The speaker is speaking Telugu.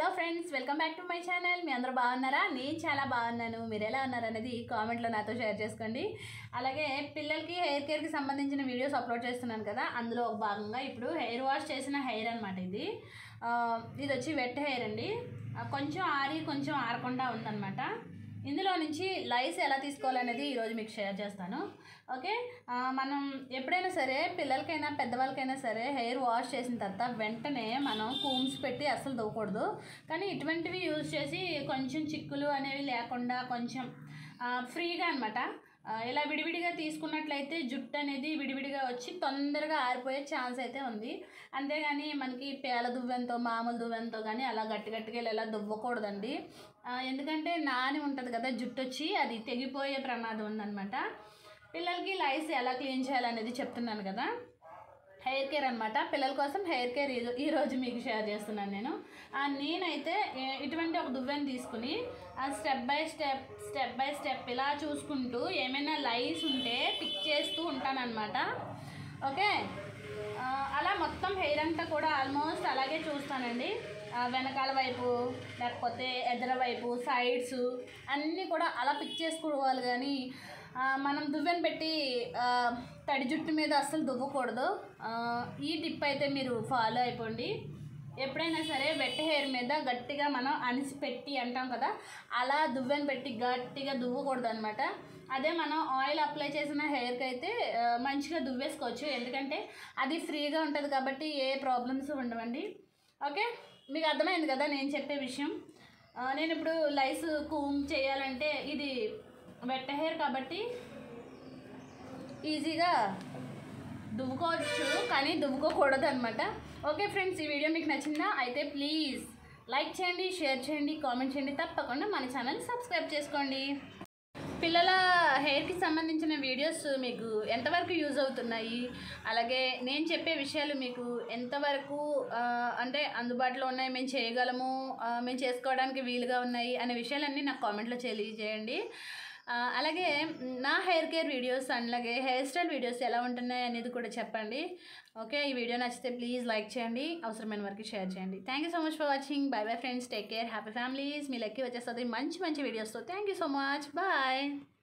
Hello friends, welcome back to my channel. మీ అందరూ బాగున్నారా? నేను చాలా బాగున్నాను. మీరు ఎలా ఉన్నారు అనేది కామెంట్లో నాతో షేర్ చేసుకోండి. అలాగే పిల్లలకి హెయిర్ కేర్కి సంబంధించిన వీడియోస్ అప్లోడ్ చేస్తున్నాను కదా, అందులో ఒక భాగంగా ఇప్పుడు హెయిర్ వాష్ చేసిన హెయిర్ అనమాట. ఇది వచ్చి వెట్ హెయిర్ అండి. కొంచెం ఆరి కొంచెం ఆరకుండా ఉందన్నమాట. ఇందులో నుంచి లైస్ ఎలా తీసుకోవాలనేది ఈరోజు మీకు షేర్ చేస్తాను. ఓకే, మనం ఎప్పుడైనా సరే పిల్లలకైనా పెద్దవాళ్ళకైనా సరే హెయిర్ వాష్ చేసిన తర్వాత వెంటనే మనం కూమ్స్ పెట్టి అస్సలు దువ్వకూడదు. కానీ ఇటువంటివి యూజ్ చేసి కొంచెం చిక్కులు అనేవి లేకుండా కొంచెం ఫ్రీగా అనమాట ఇలా విడివిడిగా తీసుకున్నట్లయితే జుట్టు అనేది విడివిడిగా వచ్చి తొందరగా ఆరిపోయే ఛాన్స్ అయితే ఉంది. అంతేగాని మనకి పేల దువ్వెంతో మామూలు దువ్వెంతో కానీ అలా గట్టిగా ఇలా దువ్వకూడదండి. ఎందుకంటే నాని ఉంటుంది కదా జుట్టు, వచ్చి అది తెగిపోయే ప్రమాదం ఉందన్నమాట. పిల్లలకి లైస్ ఎలా క్లీన్ చేయాలనేది చెప్తున్నాను కదా. హెయిర్ కేర్ అనమాట, పిల్లల కోసం హెయిర్ కేర్ ఈరోజు మీకు షేర్ చేస్తున్నాను నేను. నేనైతే ఇటువంటి ఒక దువ్వెని తీసుకుని స్టెప్ బై స్టెప్ ఇలా చూసుకుంటూ ఏమైనా లైస్ ఉంటే పిక్ చేస్తూ ఉంటానన్నమాట. ఓకే, అలా మొత్తం హెయిర్ అంతా కూడా ఆల్మోస్ట్ అలాగే చూస్తానండి. వెనకాల వైపు లేకపోతే ఎదర వైపు సైడ్స్ అన్నీ కూడా అలా పిక్ చేసుకోవాలి. కానీ మనం దువ్వెని పెట్టి తడి జుట్టు మీద అస్సలు దువ్వకూడదు. ఈ టిప్ అయితే మీరు ఫాలో అయిపోండి. ఎప్పుడైనా సరే వెట్ హెయిర్ మీద గట్టిగా మనం అనిసి పెట్టి అంటాం కదా, అలా దువ్వెని పెట్టి గట్టిగా దువ్వకూడదు అనమాట. అదే మనం ఆయిల్ అప్లై చేసిన హెయిర్కి అయితే మంచిగా దువ్వేసుకోవచ్చు. ఎందుకంటే అది ఫ్రీగా ఉంటుంది కాబట్టి ఏ ప్రాబ్లమ్స్ ఉండవండి. ఓకే, మీకు అర్థమైంది కదా నేను చెప్పే విషయం. నేను ఇప్పుడు లైస్ కూమ్ చేయాలంటే ఇది వెట్ హెయిర్ కాబట్టి ఈజీగా దువ్వుకోవచ్చు, కానీ దువ్వుకోకూడదు అనమాట. ఓకే ఫ్రెండ్స్, ఈ వీడియో మీకు నచ్చిందా? అయితే ప్లీజ్ లైక్ చేయండి, షేర్ చేయండి, కామెంట్ చేయండి. తప్పకుండా మన ఛానల్ సబ్స్క్రైబ్ చేసుకోండి. పిల్లల హెయిర్కి సంబంధించిన వీడియోస్ మీకు ఎంతవరకు యూజ్ అవుతున్నాయి, అలాగే నేను చెప్పే విషయాలు మీకు ఎంతవరకు అంటే అందుబాటులో ఉన్నాయి, మేము చేయగలము, మేము చేసుకోవడానికి వీలుగా ఉన్నాయి అనే విషయాలన్నీ నాకు కామెంట్లో తెలియజేయండి. అలాగే నా హెయిర్ కేర్ వీడియోస్ అలాగే హెయిర్ స్టైల్ వీడియోస్ ఎలా ఉంటున్నాయి అనేది కూడా చెప్పండి. ఓకే, ఈ వీడియో నచ్చితే ప్లీజ్ లైక్ చేయండి, అవసరమైన వరకు షేర్ చేయండి. Thank you so much for watching. Bye bye friends, take care, happy families. మీ లక్కీ వచ్చేస్తుంది మంచి వీడియోస్తో. Thank you so much, bye.